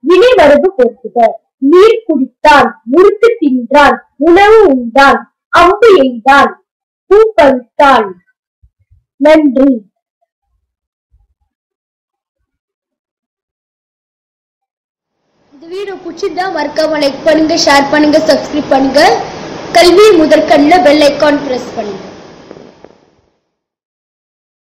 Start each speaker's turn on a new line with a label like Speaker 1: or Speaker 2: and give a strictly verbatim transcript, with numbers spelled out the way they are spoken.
Speaker 1: வினைவரவு பொறுத்துக. நீர் குடித்தான், முறுக்கு தின்றான், உணவு உண்டான், அம்பு எய்தான், பூ பறித்தான். நன்றி.
Speaker 2: இந்த வீடியோ பிடிச்சிருந்தா மறக்காம லைக் பண்ணுங்க, ஷேர் பண்ணுங்க, சப்ஸ்கிரைப் பண்ணுங்க. கல்வி முதற்கண்ணில் பெல் ஐகான் பிரஸ் பண்ணுங்க.